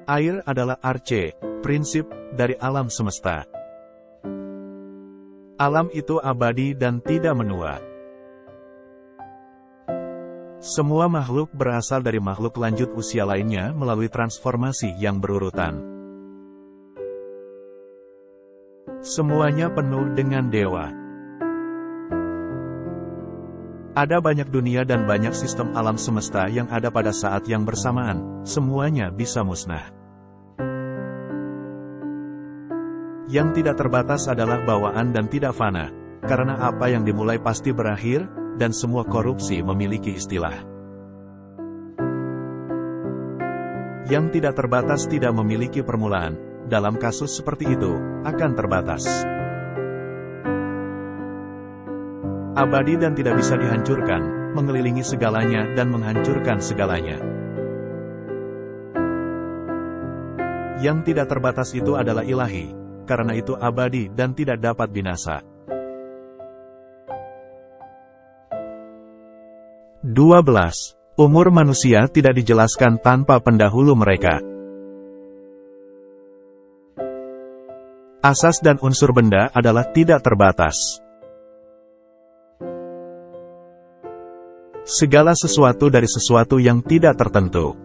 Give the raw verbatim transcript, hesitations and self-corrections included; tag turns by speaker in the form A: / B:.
A: Air adalah arche, prinsip dari alam semesta. Alam itu abadi dan tidak menua. Semua makhluk berasal dari makhluk lanjut usia lainnya melalui transformasi yang berurutan. Semuanya penuh dengan dewa. Ada banyak dunia dan banyak sistem alam semesta yang ada pada saat yang bersamaan, semuanya bisa musnah. Yang tidak terbatas adalah bawaan dan tidak fana, karena apa yang dimulai pasti berakhir, dan semua korupsi memiliki istilah. Yang tidak terbatas tidak memiliki permulaan, dalam kasus seperti itu, akan terbatas. Abadi dan tidak bisa dihancurkan, mengelilingi segalanya dan menghancurkan segalanya. Yang tidak terbatas itu adalah ilahi, karena itu abadi dan tidak dapat binasa. dua belas. Umur manusia tidak dijelaskan tanpa pendahulu mereka. Asas dan unsur benda adalah tidak terbatas. Segala sesuatu dari sesuatu yang tidak tertentu.